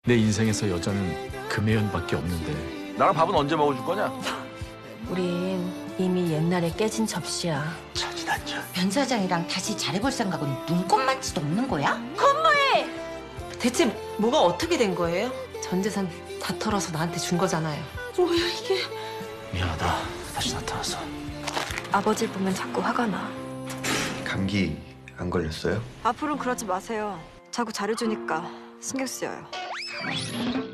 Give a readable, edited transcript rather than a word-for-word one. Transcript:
내 인생에서 여자는 금혜연밖에 없는데 나랑 밥은 언제 먹어줄 거냐? 우린 이미 옛날에 깨진 접시야. 차지단전. 변 사장이랑 다시 잘해볼 생각은 눈꼽만치도 없는 거야? 대체 뭐가 어떻게 된 거예요? 전 재산 다 털어서 나한테 준 거잖아요. 뭐야 이게? 미안하다. 다시 나타나서. 아버지를 보면 자꾸 화가 나. 감기 안 걸렸어요? 앞으로는 그러지 마세요. 자꾸 잘해주니까 신경 쓰여요.